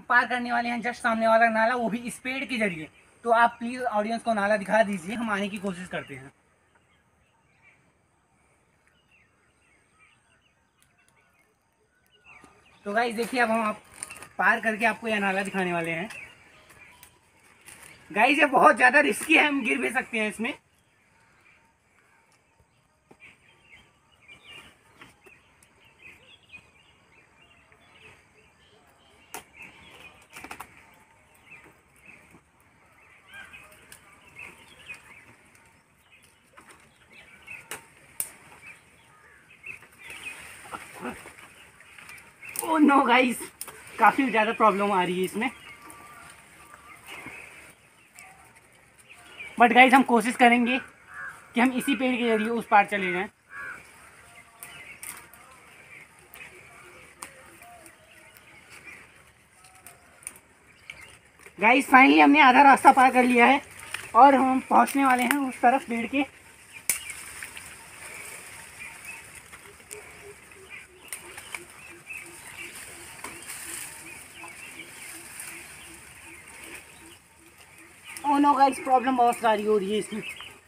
पार करने वाले हैं जस्ट सामने वाला नाला, वो भी इस पेड़ के जरिए। तो आप प्लीज़ ऑडियंस को नाला दिखा दीजिए, हम आने की कोशिश करते हैं। तो गाइस देखिए, अब हम आप पार करके आपको यह नाला दिखाने वाले हैं। गाइस ये बहुत ज़्यादा रिस्की है, हम गिर भी सकते हैं इसमें। ओह नो गाइस, काफ़ी ज़्यादा प्रॉब्लम आ रही है इसमें। बट गाइस हम कोशिश करेंगे कि हम इसी पेड़ के जरिए उस पार चले जाएं। गाइस फाइनली हमने आधा रास्ता पार कर लिया है और हम पहुंचने वाले हैं उस तरफ पेड़ के। ओह नो गाइस, प्रॉब्लम बहुत सारी हो रही है इसमें।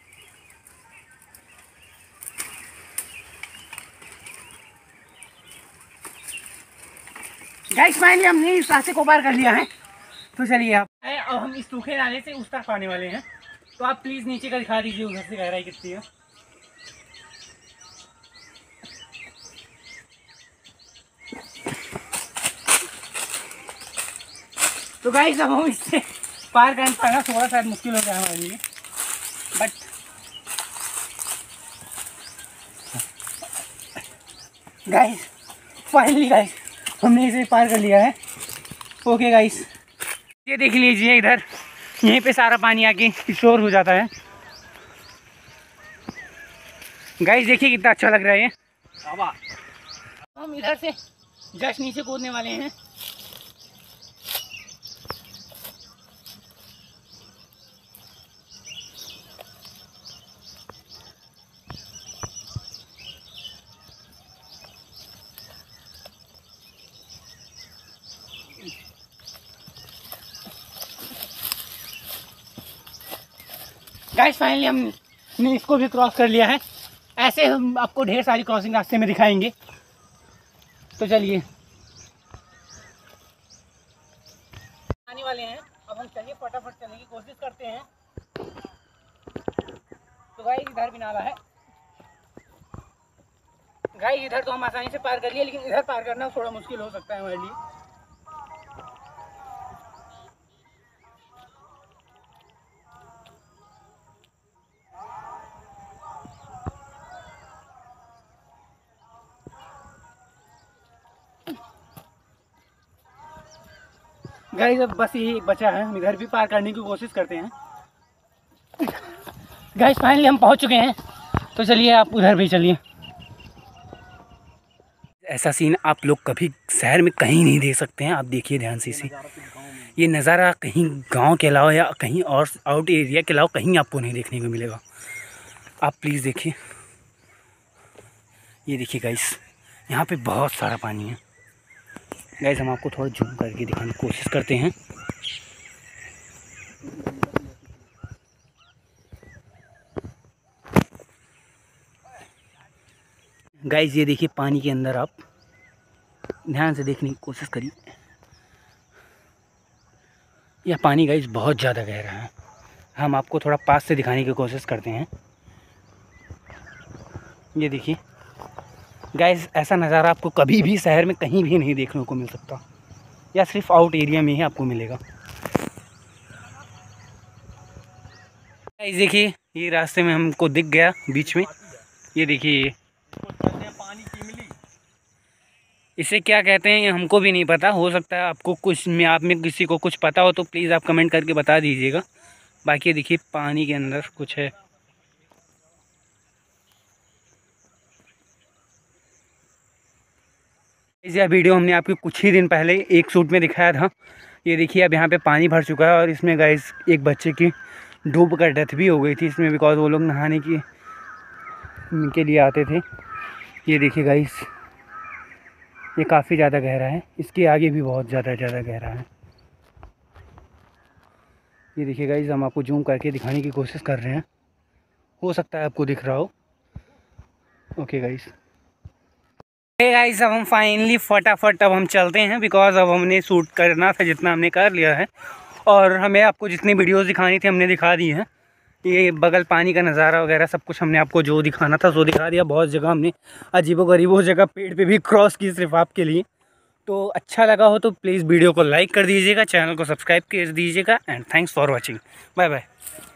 गाइस फाइनली हमने इस रास्ते को पार कर लिया है। तो चलिए अब हम इस सूखे नाले से उस तरफ आने वाले हैं। तो आप प्लीज़ नीचे का दिखा दीजिए उधर से गहराई कितनी है। तो गाइस अब हम इससे पार कर पाना थोड़ा सा मुश्किल हो गया हमारे लिए, बट गाइस फाइनली गाइस हमने इसे पार कर लिया है। ओके गाइस, ये देख लीजिए, इधर यहीं पे सारा पानी आके स्टोर हो जाता है। गाइस देखिए कितना अच्छा लग रहा है ये। हम इधर से जस्ट नीचे कूदने वाले हैं। गाइस फाइनली हमने इसको भी क्रॉस कर लिया है। ऐसे हम आपको ढेर सारी क्रॉसिंग रास्ते में दिखाएंगे। तो चलिए आने वाले हैं, अब हम चलिए फटाफट चलने की कोशिश करते हैं। तो गाइस इधर भी नाला है। गाइस इधर तो हम आसानी से पार कर लिए, लेकिन इधर पार करना थोड़ा मुश्किल हो सकता है हमारे लिए। गाइस अब बस यही बचा है, हम इधर भी पार करने की कोशिश करते हैं। गाइस फाइनली हम पहुंच चुके हैं। तो चलिए आप उधर भी चलिए। ऐसा सीन आप लोग कभी शहर में कहीं नहीं देख सकते हैं। आप देखिए ध्यान से इसे, ये नज़ारा कहीं गांव के अलावा या कहीं और आउट एरिया के अलावा कहीं आपको नहीं देखने को मिलेगा। आप प्लीज़ देखिए, ये देखिए गाइस, यहाँ पे बहुत सारा पानी है। गाइस हम आपको थोड़ा जूम करके दिखाने की कोशिश करते हैं। गाइस ये देखिए पानी के अंदर, आप ध्यान से देखने की कोशिश करिए। यह पानी गाइस बहुत ज़्यादा गहरा है। हम आपको थोड़ा पास से दिखाने की कोशिश करते हैं। ये देखिए गाइस, ऐसा नज़ारा आपको कभी भी शहर में कहीं भी नहीं देखने को मिल सकता, या सिर्फ आउट एरिया में ही आपको मिलेगा। गाइस देखिए, ये रास्ते में हमको दिख गया बीच में, ये देखिए ये पानी की इमली, इसे क्या कहते हैं ये हमको भी नहीं पता। हो सकता है आपको कुछ में आप में किसी को कुछ पता हो तो प्लीज़ आप कमेंट करके बता दीजिएगा। बाकी देखिए पानी के अंदर कुछ है। यह वीडियो हमने आपको कुछ ही दिन पहले एक शूट में दिखाया था। ये देखिए अब यहाँ पे पानी भर चुका है और इसमें गाइस एक बच्चे की डूब कर डेथ भी हो गई थी इसमें, बिकॉज वो लोग नहाने के लिए आते थे। ये देखिए गाइस, ये काफ़ी ज़्यादा गहरा है, इसके आगे भी बहुत ज़्यादा गहरा है। ये देखिए गाइस, हम आपको जूम करके दिखाने की कोशिश कर रहे हैं, हो सकता है आपको दिख रहा हो। ओके गाइस, अब हम फाइनली फटाफट अब हम चलते हैं, बिकॉज अब हमने शूट करना था जितना हमने कर लिया है, और हमें आपको जितनी वीडियोस दिखानी थी हमने दिखा दी हैं। ये बगल पानी का नज़ारा वगैरह सब कुछ हमने आपको जो दिखाना था वो दिखा दिया। बहुत जगह हमने अजीबोगरीबो जगह पेड़ पे भी क्रॉस की सिर्फ आपके लिए। तो अच्छा लगा हो तो प्लीज़ वीडियो को लाइक कर दीजिएगा, चैनल को सब्सक्राइब कर दीजिएगा, and thanks for watching. Bye bye.